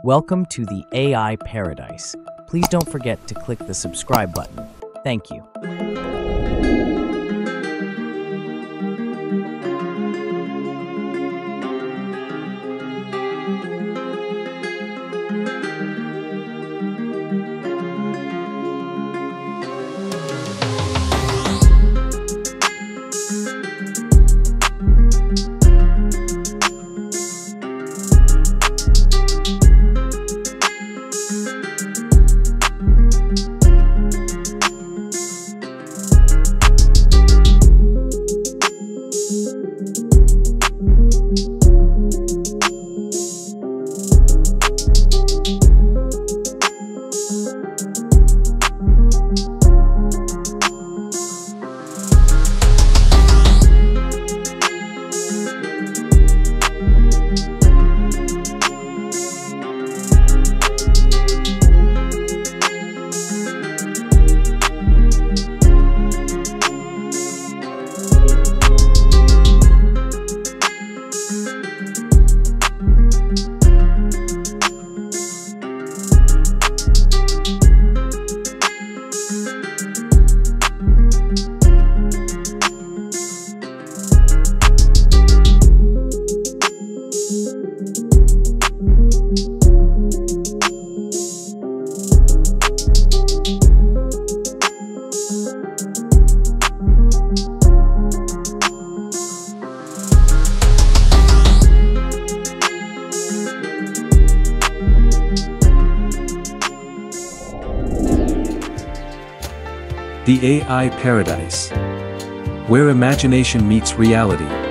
Welcome to the AI paradise. Please don't forget to click the subscribe button. Thank you. The AI Paradise, where imagination meets reality.